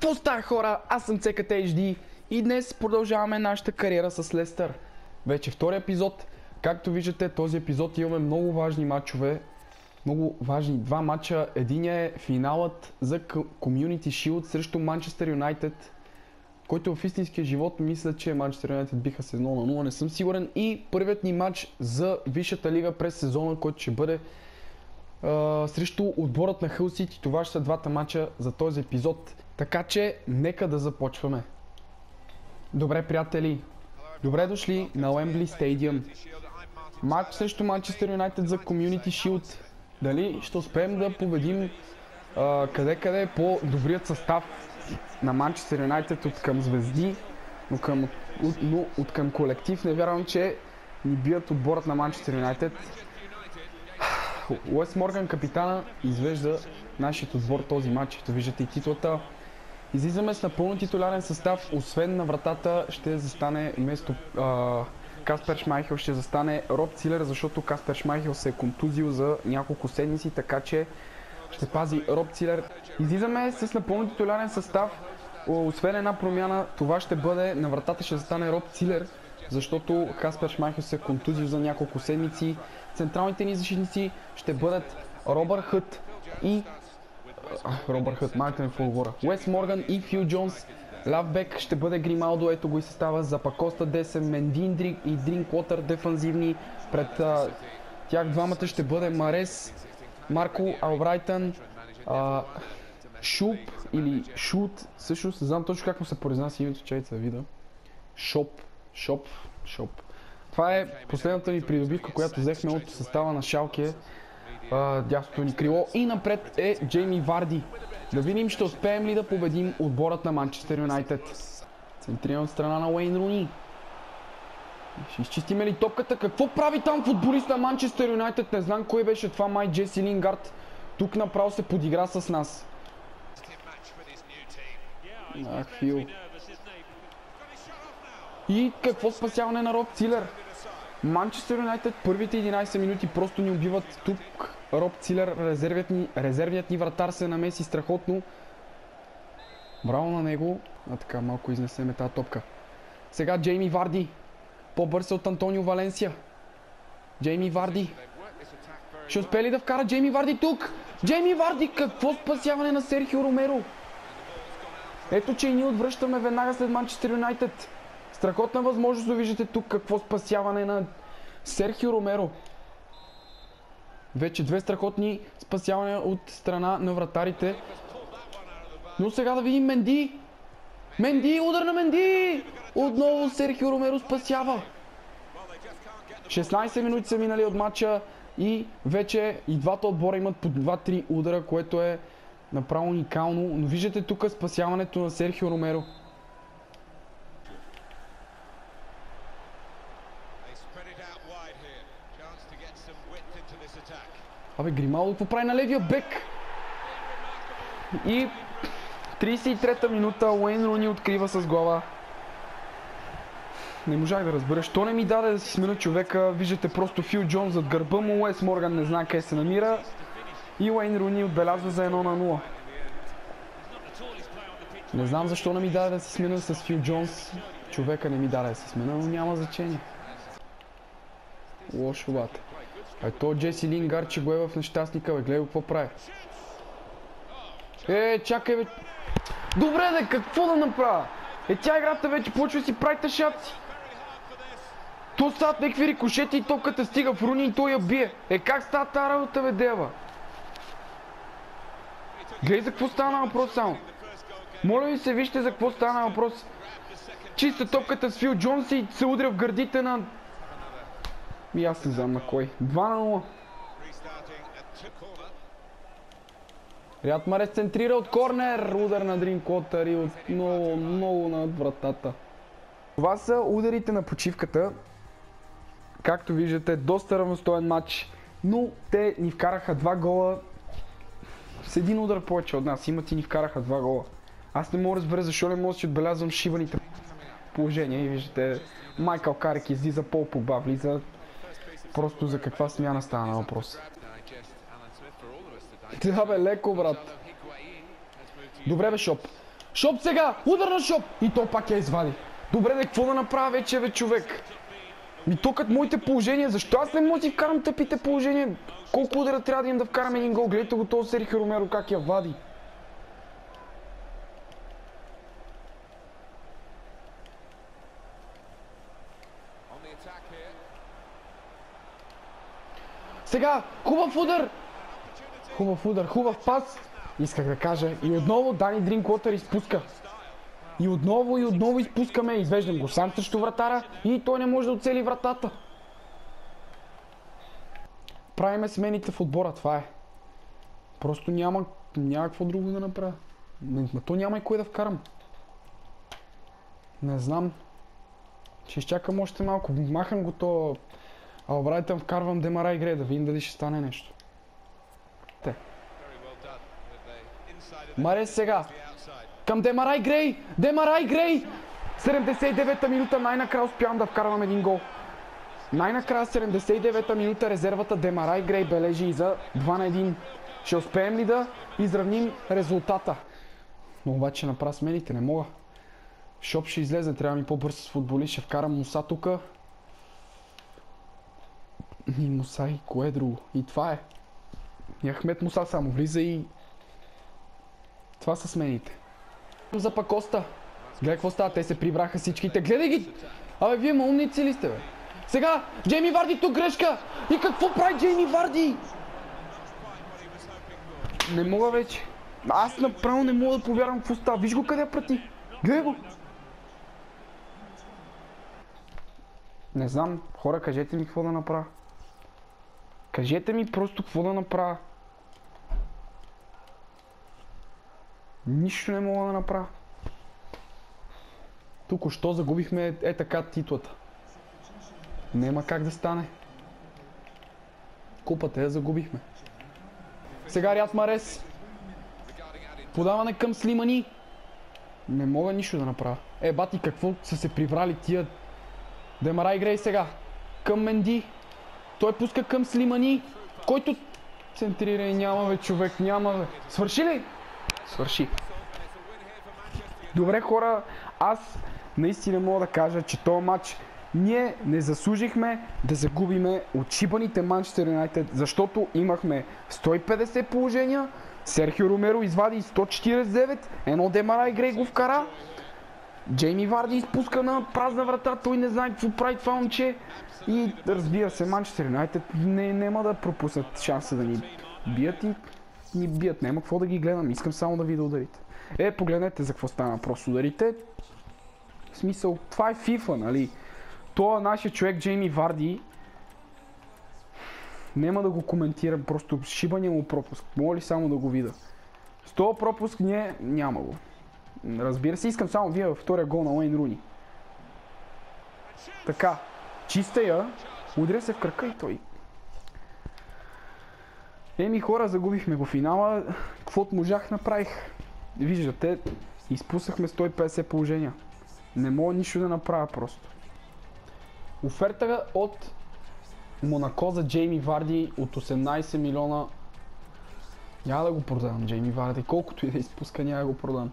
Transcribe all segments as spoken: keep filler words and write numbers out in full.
Какво става, хора? Аз съм Цека Ти Ейч Ди и днес продължаваме нашата кариера с Лестър. Вече втори епизод. Както виждате, този епизод имаме много важни матчове. Много важни два матча. Единият е финалът за Community Shield срещу Манчестър Юнайтед, който в истинския живот мисля, че Манчестър Юнайтед биха се едно на нула, не съм сигурен. И първият ни матч за Висшата лига през сезона, който ще бъде Uh, срещу отборът на Хъл Сити. Това ще са двата матча за този епизод. Така че, нека да започваме. Добре, приятели, добре дошли на Уембли Стадиум. Матч срещу Манчестър Юнайтед за Community Shield. Дали ще успеем да победим uh, къде-къде е по-добрият състав на Манчестър Юнайтед от към звезди, но, към, от, но от към колектив не вярвам, че ни бият отборът на Манчестър Юнайтед. Уес Морган, капитана, извежда нашия отбор този матч. Ето виждате и титлата. Излизаме с напълно титулярен състав, освен на вратата ще застане вместо а, Каспер Шмайхел ще застане Роб Цилер, защото Каспер Шмайхел се е контузил за няколко седмици, така че ще пази Роб Цилер. Излизаме с напълно титулярен състав, освен една промяна, това ще бъде на вратата ще застане Роб Цилер, защото Каспер Шмайхел се е контузил за няколко седмици. Централните ни защитници ще бъдат Робър Хът и... Робър Хът, малко не говоря. Уес Морган и Фил Джонс. Лавбек ще бъде Грималдо, ето го и състава. Запакоста десен, Менди и Дринквотър дефанзивни. Пред а, тях двамата ще бъде Марес, Марко Албрайтън, а, Шуп или Шут. Всъщност не знам точно как му се произнася името, чайца вида. Шоп, Шоп, Шоп. Това е последната ни придобивка, която взехме от състава на Шалке, дясното ни крило. И напред е Джейми Варди. Да видим ще успеем ли да победим отборът на Манчестър Юнайтед. Центриран от страна на Уейн Руни. Ще изчистиме ли топката? Какво прави там футболист на Манчестър Юнайтед? Не знам кой беше това, май Джеси Лингард. Тук направо се подигра с нас. Ах, Фил. И какво спасяване на Роб Цилер? Манчестър Юнайтед първите единайсет минути просто ни убиват. Тук Роб Цилер, резервият ни, резервият ни вратар се намеси страхотно. Браво на него. А така, малко изнесеме тази топка. Сега Джейми Варди. По-бърз от Антонио Валенсия. Джейми Варди. Ще успее ли да вкара Джейми Варди тук? Джейми Варди, какво спасяване на Серхио Ромеро? Ето, че и ние отвръщаме веднага след Манчестър Юнайтед. Страхотна възможност да виждате тук какво спасяване на Серхио Ромеро. Вече две страхотни спасявания от страна на вратарите. Но сега да видим Менди. Менди, удар на Менди! Отново Серхио Ромеро спасява. шестнайсет минути са минали от матча и вече и двата отбора имат по два-три удара, което е направо уникално. Но виждате тук спасяването на Серхио Ромеро. Абе, Грималдо какво прави на левия бек? И трийсет и трета минута Уейн Руни открива с глава. Не можах да разбера, що не ми даде да си смена човека. Виждате просто Фил Джонс зад гърба му, Уес Морган не знае къде се намира. И Уейн Руни отбелязва за едно на нула. Не знам защо не ми даде да си смена с Фил Джонс. Човека не ми даде да си смена, но няма значение. Лошо бата. Ето Джеси Лингард, че го е в нещастника, бе, гледай какво прави. Е, чакай, бе. Добре, де, какво да направя? Е, тя играта вече почва да си прави тъшаци. То стават някакви рикошети и топката стига в Руни и той я бие. Е, как става тази работа, бе, дева? Гледай за какво стана въпрос само. Моля ви се, вижте за какво стана въпрос. Чиста топката с Фил Джонс и се удря в гърдите на... И аз не знам на кой. два на нула. Ряд Марес центрира от корнер. Удар на Дринквотър и от много, много над вратата. Това са ударите на почивката. Както виждате, доста равностоен матч. Но те ни вкараха два гола. С един удар повече от нас. Имат и ни вкараха два гола. Аз не мога да разбера защо не мога да си отбелязвам шибаните положения. И виждате, Майкъл Карик излиза, Пол Погба влиза. Просто за каква смяна стана на въпрос. Да бе, леко, брат. Добре бе, Шоп. Шоп сега! Удар на Шоп! И то пак я извади. Добре, де, какво да направя вече, бе, човек? Ми токът моите положения, защо аз не мога да си вкарам тъпите положения? Колко удара трябва да им да вкарам един гол? Гледайте го този Серхио Ромеро как я вади. Сега, хубав удар! Хубав удар, хубав пас! Исках да кажа. И отново Дани Дринквотър изпуска. И отново и отново изпускаме. Извеждам го сам срещу вратара и той не може да оцели вратата. Правиме смените в отбора, това е. Просто няма, няма какво друго да направя. Не, то няма и кой да вкарам. Не знам. Ще изчакам още малко. Махам го то. Албрайтън, вкарвам Демарай Грей, да видим дали ще стане нещо. Те. Марес сега. Към Демарай Грей! Демарай Грей! седемдесет и девета минута, най-накрая успявам да вкарвам един гол. Най-накрая седемдесет и девета минута резервата Демарай Грей бележи и за два на един. Ще успеем ли да изравним резултата? Но обаче направя смените, не мога. Шоп ще излезе, трябва ми по-бърз с футболист, ще вкарам Муса тука. И Муса и кое друго. И това е. И Ахмед Муса само влиза и... Това са смените. За Пакоста. Гледай какво става, те се прибраха всичките. Гледай ги! Абе, вие умници ли сте, бе? Сега, Джейми Варди тук грешка! И какво прави Джейми Варди? Не мога вече. Аз направо не мога да повярвам какво става. Виж го къде я прати. Гледай го! Не знам, хора, кажете ми какво да направя. Кажете ми просто какво да направя. Нищо не мога да направя. Току-що загубихме е така титлата. Нема как да стане. Купата я загубихме. Сега Рияд Марес. Подаване към Слимани. Не мога нищо да направя. Е, бати, какво са се приврали тия... Демарай Грей сега. Към Менди. Той пуска към Слимани. Който... Центрира и няма, бе, човек, няма, бе. Свърши ли? Свърши. Добре, хора, аз наистина мога да кажа, че този матч ние не заслужихме да загубиме от шибаните Манчестър Юнайтед, защото имахме сто и петдесет положения, Серхио Ромеро извади сто четиридесет и девет, едно Демарай Грей го вкара, Джейми Варди изпуска на празна врата, той не знае какво прави това момче и разбира се, Манчестър Юнайтед не, няма да пропуснат шанса да ни бият и ни бият, няма какво да ги гледам, искам само да ви да ударите. Е, погледнете за какво стана, просто ударите. В смисъл, това е FIFA, нали? Това нашия човек Джейми Варди няма да го коментирам, просто шибания му пропуск. Мога ли само да го видя? С този пропуск не, няма го. Разбира се, искам само вие във втория гол на Уейн Руни. Така, чиста я, удря се в кръка и той. Еми хора, загубихме го финала, каквото можах направих. Виждате, изпуснахме сто и петдесет положения. Не мога нищо да направя просто. Оферта от Монако за Джейми Варди от осемнадесет милиона. Няма да го продавам Джейми Варди, колкото и да изпуска, няма да го продам.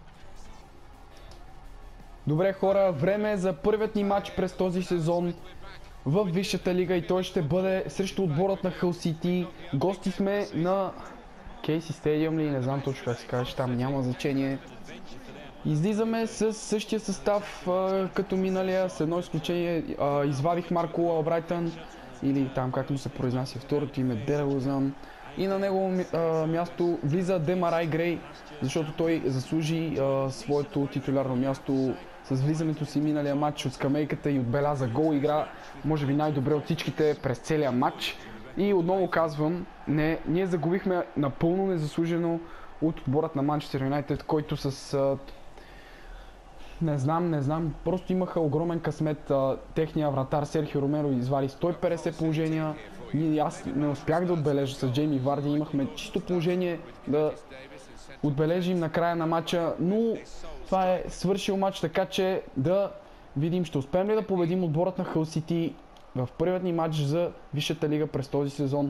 Добре хора, време е за първият ни матч през този сезон в Висшата лига и той ще бъде срещу отборът на Хъл Сити. Гости сме на Кейси Стадиум ли, не знам точно как се каже, там няма значение. Излизаме с същия състав а, като миналия, с едно изключение. А, извадих Марко Албрайтън, или там как му се произнася второто име, Дерелозан. И на негово а, място влиза Демарай Грей, защото той заслужи а, своето титулярно място с влизането си миналия матч от скамейката и отбеляза гол, игра може би най-добре от всичките през целия матч. И отново казвам, не, ние загубихме напълно незаслужено от отборът на Манчестър Юнайтед, който с... А, не знам, не знам, просто имаха огромен късмет. А, техния вратар Серхио Ромеро извади сто и петдесет положения. И аз не успях да отбележа с Джейми Варди, имахме чисто положение да отбележим на края на матча, но това е свършил матч, така че да видим ще успеем ли да победим отборът на Хъл Сити в първият ни матч за Висшата лига през този сезон.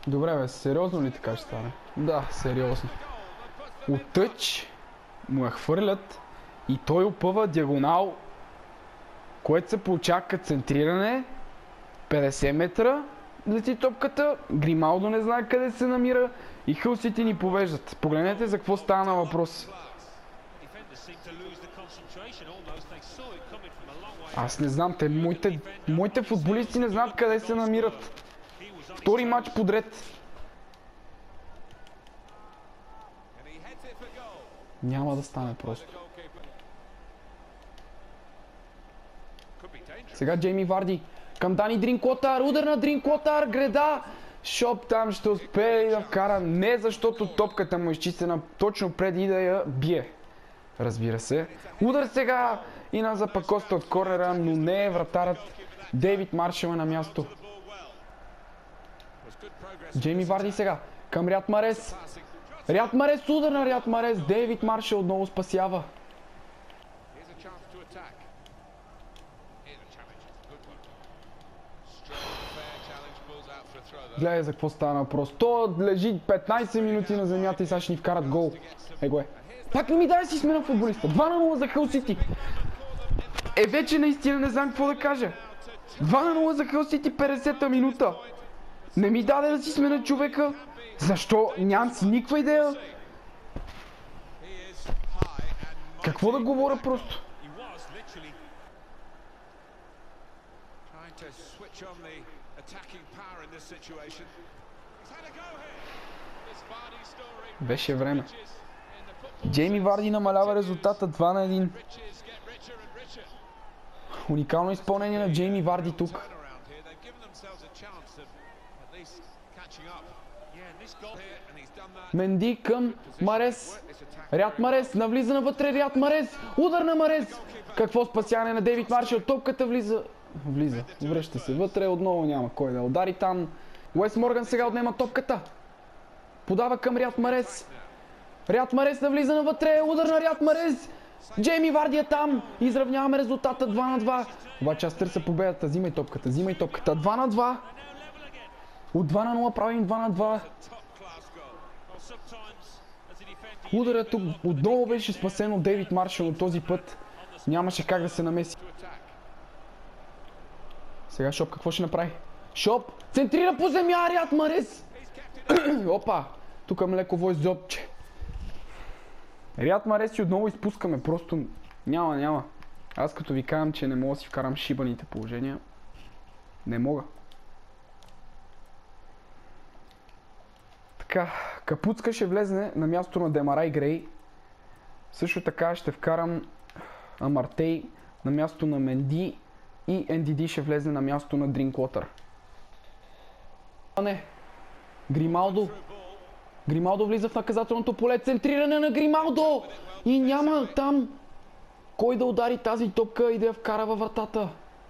Добре бе, сериозно ли така ще стане? Да, сериозно. От тъч му я хвърлят и той опъва диагонал, което се получава като центриране. петдесет метра лети топката, Грималдо не знае къде се намира и Хъл Сити ни повеждат. Погледнете за какво става на въпрос. Аз не знам, те, моите, моите футболисти не знаят къде се намират. Втори матч подред. Няма да стане просто. Сега Джейми Варди към Дани Дринкотар, удар на Дринкотар, греда. Шоп там ще успее да вкара, не защото топката му е изчистена точно преди да я бие. Разбира се. Удар сега и на Запакоста от корнера, но не е вратарът. Дейвид Маршал е на място. Джейми Варди сега към Рияд Марес. Рияд Марес, удар на Рияд Марес. Дейвид Маршал отново спасява. Гледай за какво стана въпрос. То лежи петнайсет минути на земята и сега ще ни вкарат гол. Е го е. Пак не ми дай си смена футболиста. два на нула за Хъл Сити. Е, вече наистина не знам какво да кажа. два на нула за Хъл Сити, петдесета минута. Не ми даде да си смена човека. Защо? Нямам си никаква идея. Какво да говоря просто? Беше време. Джейми Варди намалява резултата два на един. Уникално изпълнение на Джейми Варди тук. Менди към Марес. Рияд Марес, навлиза навътре Рияд Марес. Удар на Марес. Какво спасяване на Дейвид Маршал. Топката влиза. Влиза. Връща се вътре. Отново няма кой да удари там. Уес Морган сега отнема топката. Подава към Рияд Марес. Рияд Марес навлиза навътре. Удар на Рияд Марес. Джейми Варди е там. Изравняваме резултата два на два. Обаче аз търся победата. Взимай топката. Взимай топката. два на два. От два на нула правим два на два. Ударът тук отново беше спасен от Дейвид Маршал, но този път нямаше как да се намеси. Сега Шоп какво ще направи? Шоп центрира по земя, Рияд Марес. Опа, тук е млеково изобче. Рияд Марес и отново изпускаме, просто няма, няма. Аз като ви казвам, че не мога да си вкарам шибаните положения, не мога. Така, Капуцка ще влезне на място на Демарай Грей. Също така ще вкарам Амартей на място на Менди и Ен Ди Ди ще влезне на място на Дринкотър. А не, Грималдо. Грималдо влиза в наказателното поле. Центриране на Грималдо! И няма там кой да удари тази топка и да я вкара във вратата.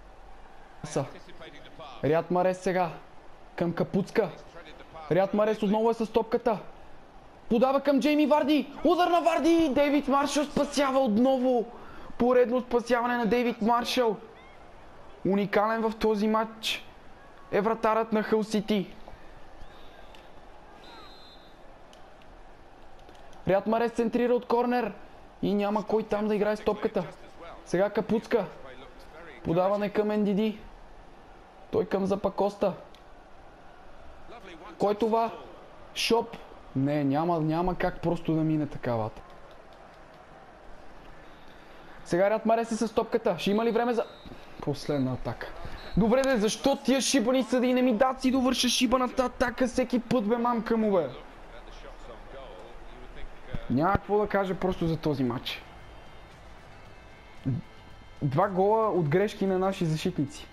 Рияд Марес сега към Капуцка. Рияд Марес отново е с топката. Подава към Джейми Варди. Удар на Варди. Дейвид Маршал спасява отново. Поредно спасяване на Дейвид Маршал. Уникален в този матч е вратарът на Хъл Сити. Рияд Марес центрира от корнер. И няма кой там да играе с топката. Сега Капуцка. Подаване към Ен Ди Ди. Той към Запакоста. Кой това? Шоп. Не, няма, няма как просто да мине такавата. Сега Рияд Марес е с топката. Ще има ли време за... Последна атака. Добре де, защо тия шибани съди не ми дат си довърша шибаната атака всеки път, бе, мамка му, бе? Няма какво да кажа просто за този матч. Два гола от грешки на наши защитници.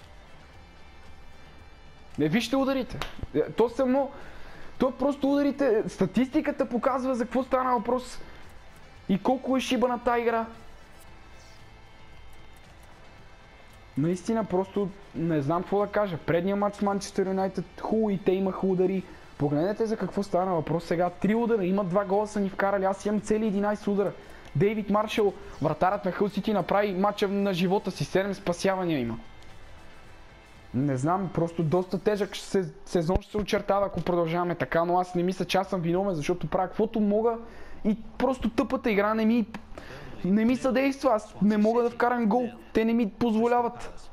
Не, вижте ударите. То само... То просто ударите. Статистиката показва за какво стана въпрос. И колко е шибана тази игра. Наистина просто не знам какво да кажа. Предния матч с Манчестър Юнайтед хубаво и те имаха удари. Погледнете за какво стана въпрос сега. Три удара, имат два гола са ни вкарали. Аз имам цели единайсет удара. Дейвид Маршал, вратарът на Хъл Сити, направи матча на живота си. седем спасявания има. Не знам, просто доста тежък сезон ще се очертава, ако продължаваме така, но аз не мисля, че аз съм виновен, защото правя каквото мога и просто тъпата игра не ми, не ми съдейства, аз не мога да вкарам гол, те не ми позволяват.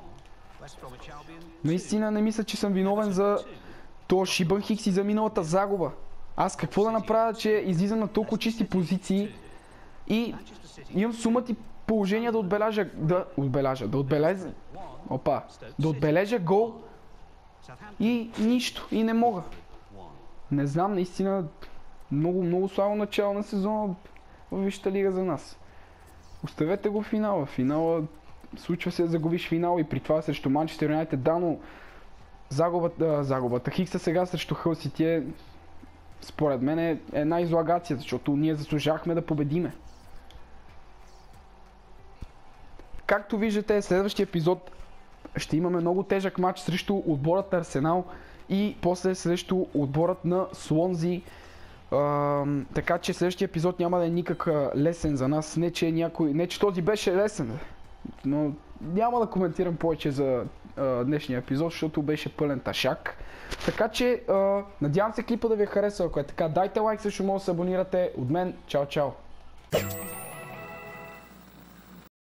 Наистина не мисля, че съм виновен за този шибан Хикс и за миналата загуба. Аз какво да направя, че излизам на толкова чисти позиции и имам сумата и положение да отбележа, да отбележа, да отбележа, опа, да отбележа гол и нищо, и не мога. Не знам, наистина много, много слабо начало на сезона в Висшата лига за нас. Оставете го в финала. Финала случва се да загубиш финал и при това срещу Манчестър Юнайтед, да, но загубата, загубата Хикса сега срещу Хъл Сити е, според мен е една излагация, защото ние заслужахме да победиме. Както виждате, следващия епизод ще имаме много тежък матч срещу отборът на Арсенал и после срещу отборът на Слонзи. Uh, така че следващия епизод няма да е никак лесен за нас. Не че, някой... не, че този беше лесен, но няма да коментирам повече за uh, днешния епизод, защото беше пълен ташак. Така че uh, надявам се клипа да ви е харесал. Ако е така, дайте лайк, също може да се абонирате. От мен, чао, чао!